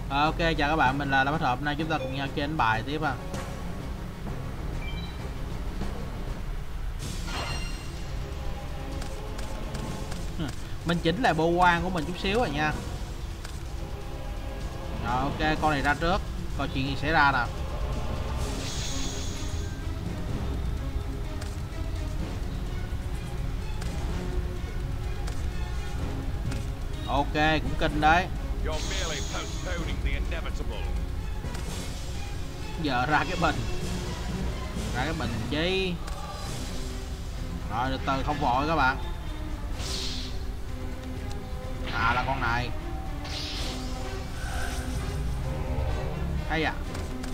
Ok, chào các bạn, mình là Lâm Bách Hợp. Hôm nay chúng ta cùng nhau chơi đánh bài tiếp ha. Mình chỉnh lại bộ quan của mình chút xíu rồi nha. Rồi ok, con này ra trước, coi chuyện gì xảy ra nè. Ok, cũng kinh đấy. Giờ ra cái bình. Ra cái bình chi. Rồi từ từ, không vội các bạn. À, là con này. Hay à.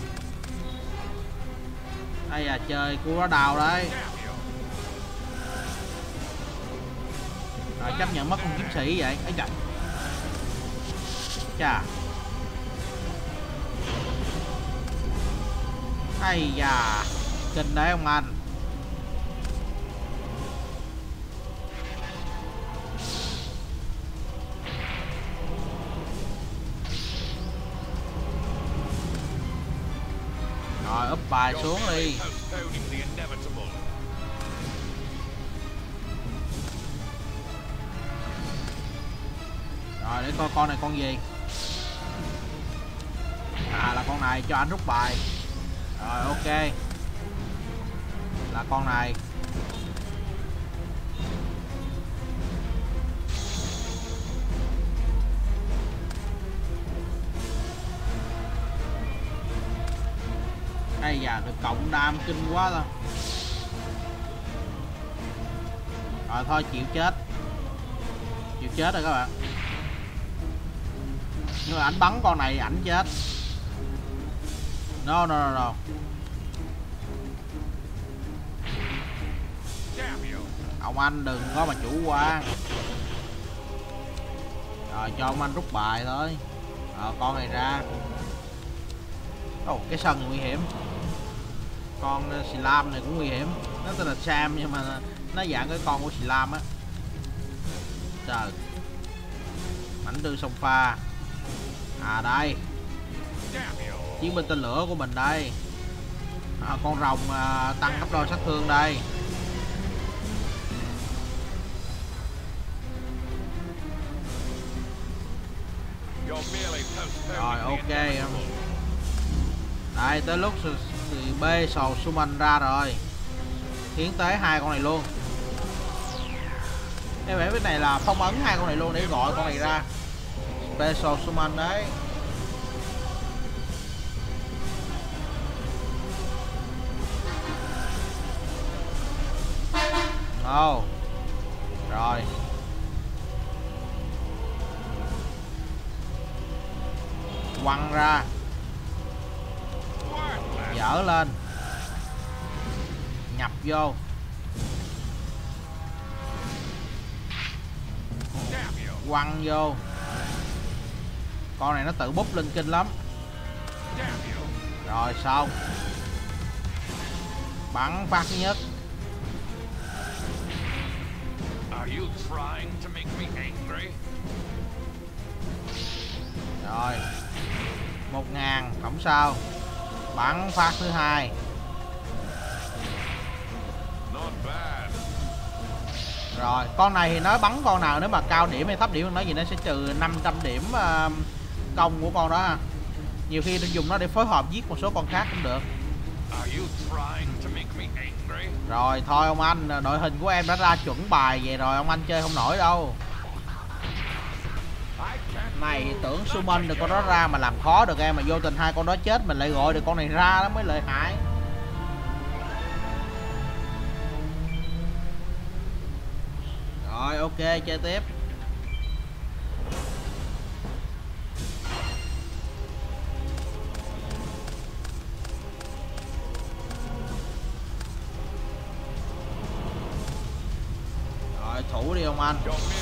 Hay à, chơi cú đó đào đấy. Rồi chấp nhận mất con kiếm sĩ vậy. Ấy trời. Chà. Ây da, kinh đấy ông anh. Rồi úp bài xuống đi. Rồi để coi con này con gì. À, là con này, cho anh rút bài. Rồi ok. Là con này. Ây da, được cộng đam kinh quá thôi. Rồi thôi, chịu chết. Chịu chết rồi các bạn. Nhưng mà ảnh bắn con này ảnh chết. No no no no. Ông anh đừng có mà chủ quan. Rồi cho ông anh rút bài thôi. Rồi con này ra. Ồ, cái sân nguy hiểm. Con Slam này cũng nguy hiểm. Nó tên là Sam nhưng mà nó dạng cái con của Slam á. Trời. Mảnh tư sông pha. À đây. Chiến binh tên lửa của mình đây. À, con rồng tăng gấp đôi sát thương đây. Rồi ok. Đây tới lúc B sầu summon ra rồi. Hiến tế hai con này luôn. Em vẽ cái này là phong ấn hai con này luôn để gọi con này ra. Special summon đấy. Oh. Rồi. Quăng ra. Dở lên. Nhập vô. Quăng vô. Con này nó tự búp lên kinh lắm. Rồi xong. Bắn phát nhất. Rồi 1000 không sao. Bắn phát thứ hai. Rồi con này thì nó bắn con nào nếu mà cao điểm hay thấp điểm nó gì nó sẽ trừ 500 điểm công của con đó ha. Nhiều khi dùng nó để phối hợp giết một số con khác cũng được. Rồi thôi ông anh, đội hình của em đã ra chuẩn bài vậy rồi, ông anh chơi không nổi đâu. Này tưởng summon được con đó ra mà làm khó được em, mà vô tình hai con đó chết mình lại gọi được con này ra, đó mới lợi hại. Rồi ok, chơi tiếp. Rồi thủ đi ông anh.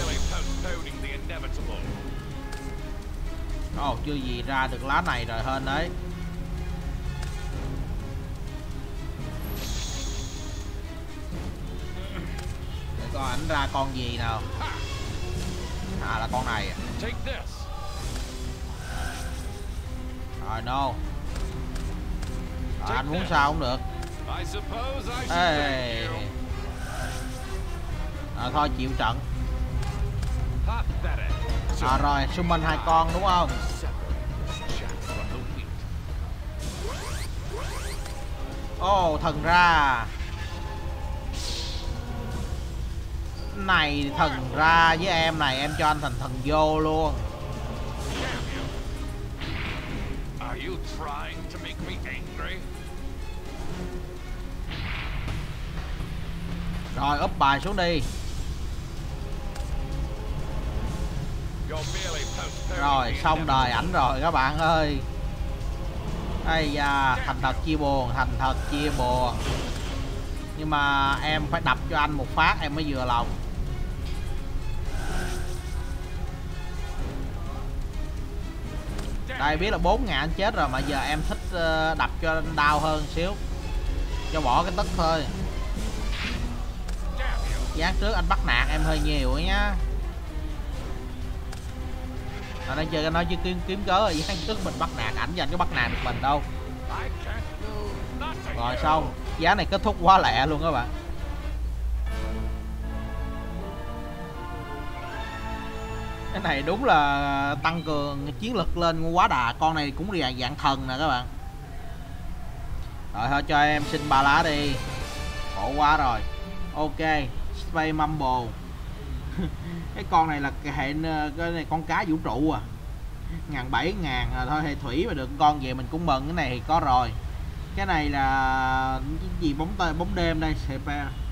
Ồ, chưa gì ra được lá này rồi hên đấy. Để coi ảnh ra con gì nào. À là con này. Rồi no. Anh muốn sao cũng được. Ê. Thôi chịu trận. Rồi summon 2 con đúng không? Thần ra. Này thần ra với em này, em cho anh thành thần vô luôn. Rồi úp bài xuống đi. Rồi xong đời ảnh rồi các bạn ơi. Ây da, thành thật chia buồn, thành thật chia buồn. Nhưng mà em phải đập cho anh một phát em mới vừa lòng. Đây biết là 4.000 anh chết rồi mà giờ em thích đập cho anh đau hơn xíu. Cho bỏ cái tức thôi. Gián trước anh bắt nạt em hơi nhiều ấy nhá. Ở đây chơi cái nói chứ kiếm cớ rồi, gián trước mình bắt nạt ảnh, dành có bắt nạt được mình đâu. Rồi xong, giá này kết thúc quá lẹ luôn các bạn. Cái này đúng là tăng cường chiến lực lên quá đà. Con này cũng dạng thần nè các bạn. Rồi thôi cho em xin 3 lá đi. Khổ quá rồi. Ok, Space Mumble. Cái con này là hệ cái này con cá vũ trụ à. 7.000 thôi, hệ thủy mà được con về mình cũng mừng. Cái này thì có rồi. Cái này là cái gì bóng đêm đây, CP.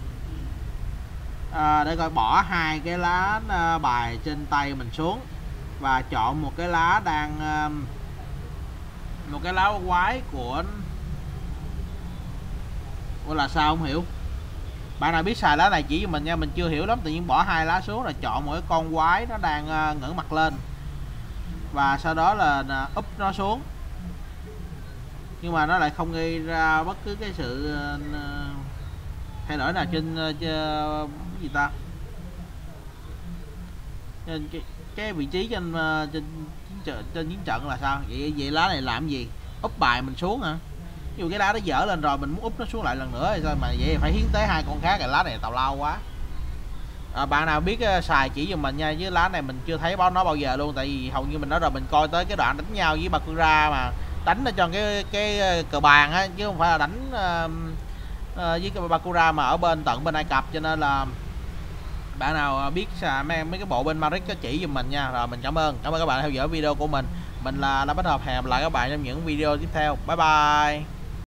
Để coi, bỏ 2 cái lá bài trên tay mình xuống và chọn một cái lá đang một cái lá quái của là sao không hiểu. Bạn nào biết xài lá này chỉ cho mình nha, mình chưa hiểu lắm. Tự nhiên bỏ 2 lá xuống là chọn một cái con quái nó đang ngẩng mặt lên và sau đó là úp nó xuống, nhưng mà nó lại không gây ra bất cứ cái sự thay đổi nào trên cái gì ta, trên cái vị trí trên chiến trận là sao vậy lá này làm gì? Úp bài mình xuống hả? Ví dụ cái lá nó dở lên rồi mình muốn úp nó xuống lại lần nữa thì sao mà vậy, phải hiến tế 2 con khác. Cái lá này tào lao quá. Bạn nào biết xài chỉ giùm mình nha, với lá này mình chưa thấy nó bao giờ luôn, tại vì hầu như mình nói rồi, mình coi tới cái đoạn đánh nhau với Bakura mà đánh ở cho cái cờ bàn á, chứ không phải là đánh với cái Bakura mà ở tận bên Ai Cập, cho nên là bạn nào biết xài mấy cái bộ bên Maric có chỉ giùm mình nha. Rồi mình cảm ơn các bạn theo dõi video của mình. Mình là Bách Hợp, hẹn gặp lại các bạn trong những video tiếp theo. Bye bye.